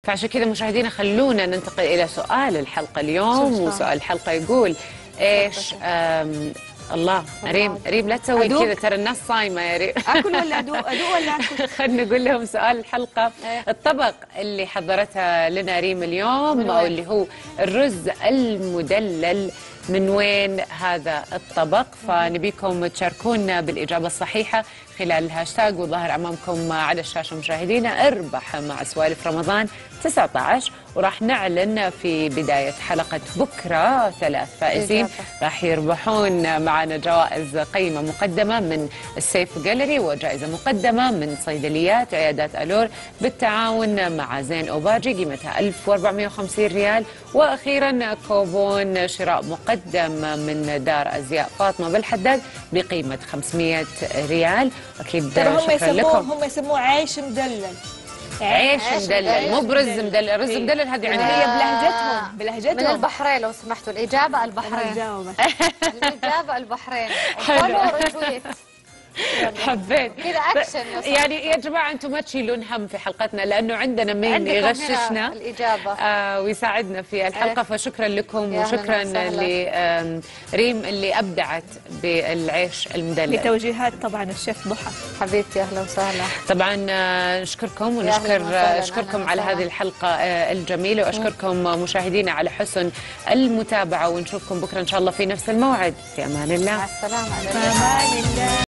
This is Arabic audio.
فعشان كذا مشاهدينا خلونا ننتقل إلى سؤال الحلقة اليوم. وسؤال الحلقة يقول إيش الله ريم لا تسوي كذا، ترى الناس صايمة يا ريم. أكل ولا أدوق ولا أكل؟ خلنا نقول لهم سؤال الحلقة. الطبق اللي حضرتها لنا ريم اليوم أو اللي هو الرز المدلل، من وين هذا الطبق؟ فنبيكم تشاركونا بالإجابة الصحيحة خلال الهاشتاج، وظهر أمامكم على الشاشة مشاهدينا اربح مع سوالف رمضان 19، وراح نعلن في بداية حلقة بكرة 3 فائزين راح يربحون معنا جوائز قيمة مقدمة من السيف جاليري، وجائزة مقدمة من صيدليات عيادات ألور بالتعاون مع زين أوباجي قيمتها 1450 ريال، وأخيرا كوبون شراء مقدم من دار أزياء فاطمة بالحداد بقيمة 500 ريال. أكيد شكرا لكم. هم يسموه عيش مدلل. عيش مدلل مو برز مدلل. الرز مدلل هذه عندنا هي بلهجتهم من البحرين. لو سمحتوا الإجابة البحرين. الإجابة البحرين. حبيت كذا اكشن يعني يا جماعه انتم ما تشيلون هم في حلقتنا، لانه عندنا مين يغششنا الإجابة ويساعدنا في الحلقه. فشكرا لكم وشكرا لريم اللي ابدعت بالعيش المدلل. بتوجيهات طبعا الشيف ضحى حبيبتي. اهلا وسهلا. طبعا نشكركم ونشكركم على هذه الحلقه الجميله، واشكركم مشاهدينا على حسن المتابعه، ونشوفكم بكره ان شاء الله في نفس الموعد. في امان الله. مع السلامه. في امان الله.